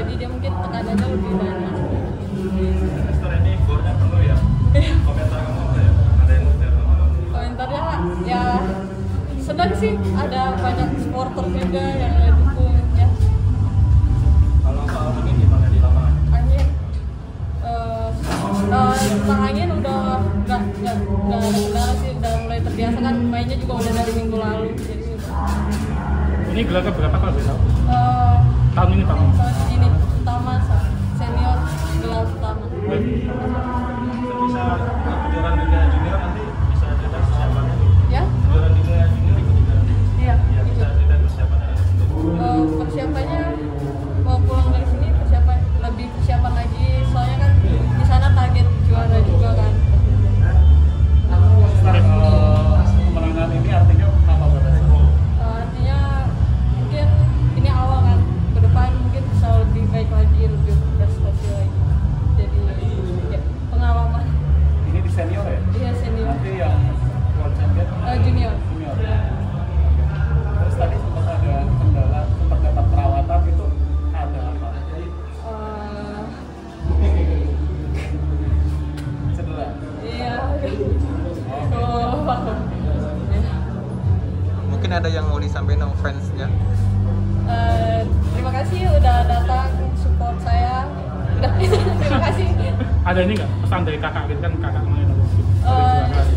jadi dia mungkin tekanannya lebih banyak. Investor ini bornya penuh ya. Komentar kamu apa ya? Ada yang udah Komentarnya ya senang sih, ada banyak supporter juga yang dukung ya. Kalau soal angin gimana di lapangan? Angin tentang angin udah nggak ada kendala sih, udah mulai terbiasa kan, mainnya juga udah dari minggu lalu, jadi Ini gelar keberapa kalau bisa? tahun Tahun ini Pak? ini utama senior gelar utama. Bisa kejuaraan dunia junior nanti bisa cerita persiapannya. Ya? Kejuaraan dunia junior ikut juga nanti. Iya. Ya bisa cerita persiapannya. Persiapannya mau pulang dari sini lebih persiapan lagi, soalnya kan di sana target juara juga kan. Kemenangan ini artinya apa buat Anda? Artinya mungkin ini awal kan, ke depan mungkin bisa lebih baik lagi, lebih berprestasi lagi. Jadi ya, pengalaman. Ini di senior ya? Iya, senior. Nanti yang world champion Junior. junior. Terus tadi sempat ada kendala, sempat dapat perawatan itu ada apa? Cedera. Iya. Oh. Mungkin ada yang mau disampaikan sama fansnya. Terima kasih udah datang support saya. Udah, terima kasih. Ada ini nggak pesan dari kakak gitu kan, kakak main dari juara?